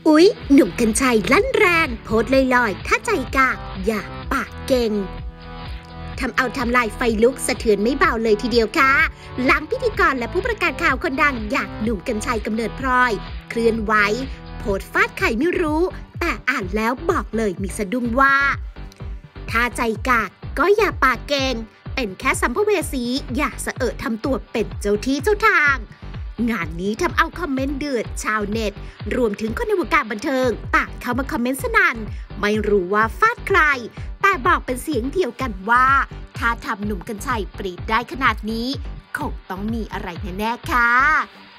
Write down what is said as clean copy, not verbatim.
อุ๊ยหนุ่มกรรชัยลั่นแรงโพสต์ลอยๆถ้าใจกากอย่าปากเก่งทำเอาทำลายไฟลุกสะเทือนไม่เบาเลยทีเดียวค่ะหลังพิธีกรและผู้ประกาศข่าวคนดังอย่างหนุ่มกรรชัยกำเนิดพลอยเคลื่อนไหวโพสต์ฟาดไข่ไม่รู้แต่อ่านแล้วบอกเลยมีสะดุ้งว่าถ้าใจกากก็อย่าปากเก่งเป็นแค่สัมภเวสีอย่าสะเอะทำตัวเป็นเจ้าที่เจ้าทางงานนี้ทำเอาคอมเมนต์เดือดชาวเน็ตรวมถึงคนในวงการบันเทิงต่างเข้ามาคอมเมนต์สนั่นไม่รู้ว่าฟาดใครแต่บอกเป็นเสียงเดียวกันว่าถ้าทำหนุ่มกรรชัยปรีดได้ขนาดนี้คงต้องมีอะไรแน่ๆค่ะ